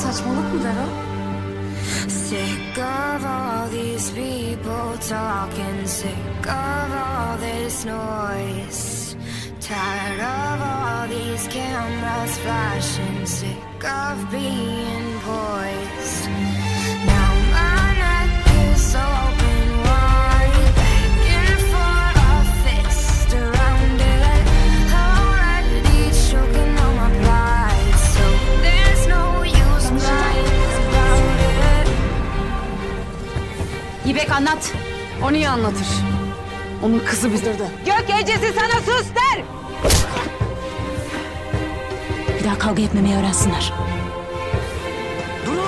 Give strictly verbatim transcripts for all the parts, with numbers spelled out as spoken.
saçmalık mı Dero? Sick of all these people talking, sick of all this noise, tired of all these cameras flashing, sick of being poised. Now my neck is open wide, begging for a fist around it, already choking on my pride, so there's no use crying about it. İpek anlat. O niye anlatır? Onun kızı bizdırdı. Gök Ecesi sana sus der. Bir daha kavga etmemeyi öğrensinler. Durun!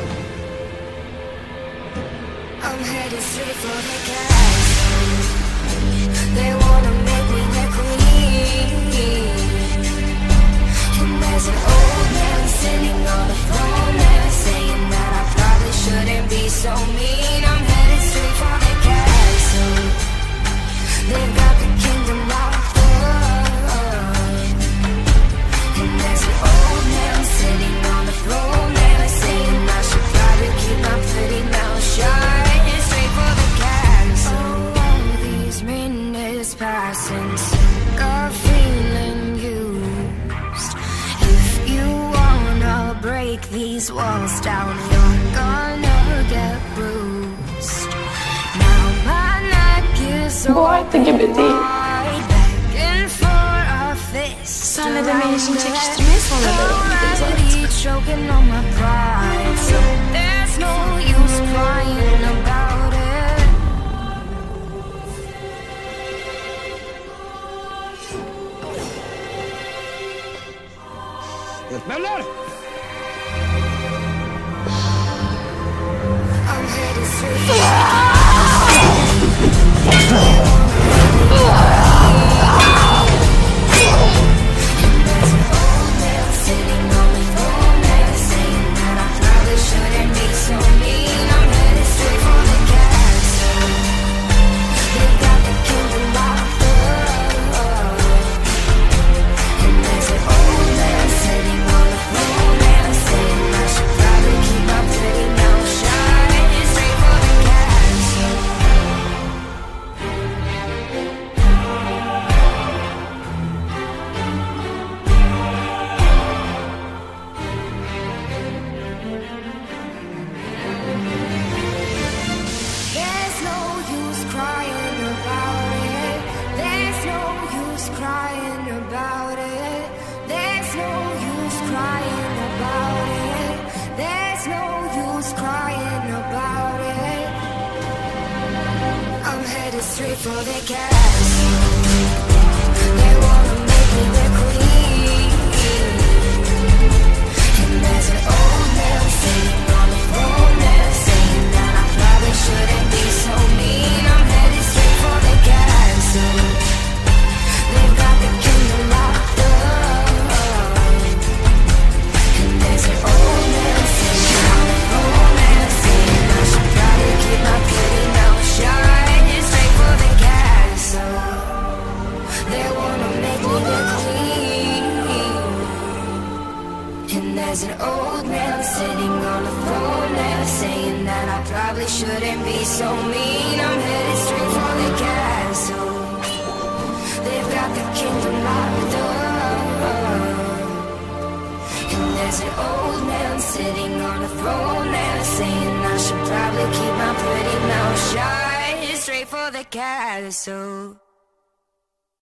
I'm headed straight for the castle. They wanna make me their queen. And there's an old man sitting on the throne there, saying that I probably shouldn't be so mean. I'm headed straight for the castle. They've got the kingdom locked up. And there's an old man sitting on the throne there, saying I should probably keep my pretty mouth shut. Straight for the castle. Oh, all these minutes passing, sick of feeling used. If you wanna break these walls down, you're gonna get bruised. Now my neck is Bu hayatta gibi değil. begging for a fist. Senle de Meriç'in çekiştirmeyi sonra devam Already choking on my pride, so there's no use crying about it. Öğretmenler! I'm headed straight for the There's an old man sitting on the throne there, saying that I probably shouldn't be so mean. I'm headed straight for the castle. They've got the kingdom locked up. And there's an old man sitting on the throne there, saying I should probably keep my pretty mouth shut. Straight for the castle. There's no use crying about it. There's no use crying about it. There's no use crying about it. There's no use crying about it. I'm headed straight for the castle. They wanna make me their queen. And there's an old man sitting on the throne there, saying that I probably shouldn't be so mean. I'm headed straight for the castle. They've got the kingdom locked up. And there's an old man sitting on the throne there, saying I should probably keep my pretty mouth shut. Straight for the castle. They wanna make me their queen. And there's an old man sitting on the throne there, saying that I probably shouldn't be so mean. I'm headed straight for the castle. They've got the kingdom locked up. And there's an old man sitting on the throne there, saying I should probably keep my pretty mouth shut. Straight for the castle.